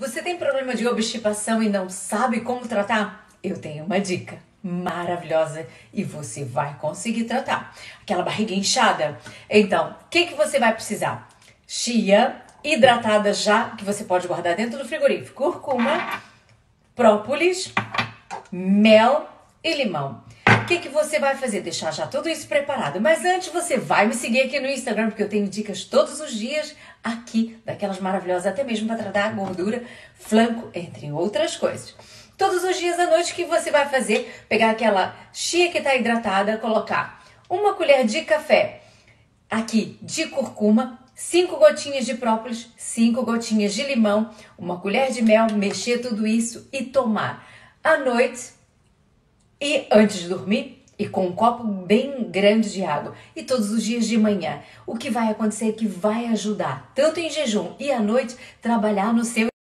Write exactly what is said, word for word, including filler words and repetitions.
Você tem problema de obstipação e não sabe como tratar? Eu tenho uma dica maravilhosa e você vai conseguir tratar. Aquela barriga inchada? Então, o que, que você vai precisar? Chia hidratada já, que você pode guardar dentro do frigorífico. Cúrcuma, própolis, mel e limão. O que, que você vai fazer? Deixar já tudo isso preparado. Mas antes você vai me seguir aqui no Instagram, porque eu tenho dicas todos os dias aqui, daquelas maravilhosas, até mesmo para tratar a gordura, flanco, entre outras coisas. Todos os dias à noite, o que você vai fazer? Pegar aquela chia que está hidratada, colocar uma colher de café aqui de curcuma, cinco gotinhas de própolis, cinco gotinhas de limão, uma colher de mel, mexer tudo isso e tomar à noite e antes de dormir e com um copo bem grande de água e todos os dias de manhã. O que vai acontecer é que vai ajudar, tanto em jejum e à noite, trabalhar no seu